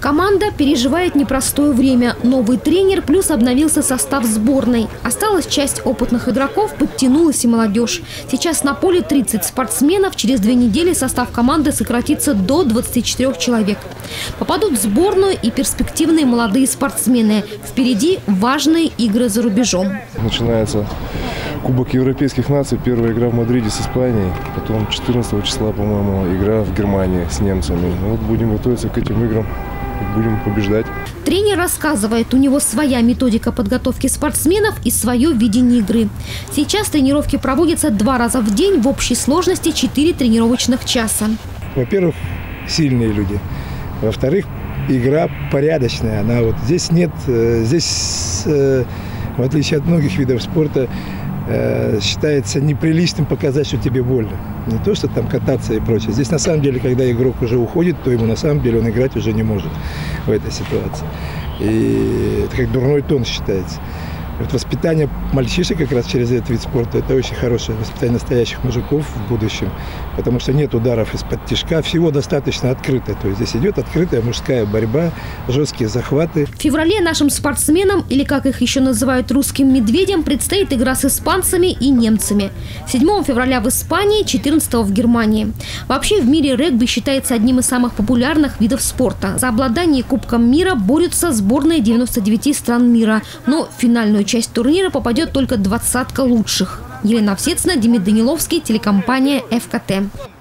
Команда переживает непростое время. Новый тренер плюс обновился состав сборной. Осталась часть опытных игроков, подтянулась и молодежь. Сейчас на поле 30 спортсменов. Через 2 недели состав команды сократится до 24 человек. Попадут в сборную и перспективные молодые спортсмены. Впереди важные игры за рубежом. Начинается Кубок Европейских наций. Первая игра в Мадриде с Испанией. Потом 14 числа, по-моему, игра в Германии с немцами. Вот будем готовиться к этим играм. Будем побеждать. Тренер рассказывает, у него своя методика подготовки спортсменов и свое видение игры. Сейчас тренировки проводятся 2 раза в день, в общей сложности 4 тренировочных часа. Во-первых, сильные люди. Во-вторых, игра порядочная. Она вот здесь нет, в отличие от многих видов спорта, считается неприличным показать, что тебе больно. Не то, что там кататься и прочее. Здесь на самом деле, когда игрок уже уходит, то ему на самом деле он играть уже не может в этой ситуации. И это как дурной тон считается. Вот воспитание мальчишек как раз через этот вид спорта – это очень хорошее воспитание настоящих мужиков в будущем, потому что нет ударов из-под тишка, всего достаточно открыто. То есть здесь идет открытая мужская борьба, жесткие захваты. В феврале нашим спортсменам, или как их еще называют русским медведям, предстоит игра с испанцами и немцами. 7 февраля в Испании, 14 в Германии. Вообще в мире регби считается одним из самых популярных видов спорта. За обладание Кубком мира борются сборные 99 стран мира, но в финальную часть турнира попадет только 20 лучших. Елена Овсецина, Демид Даниловский, телекомпания ФКТ.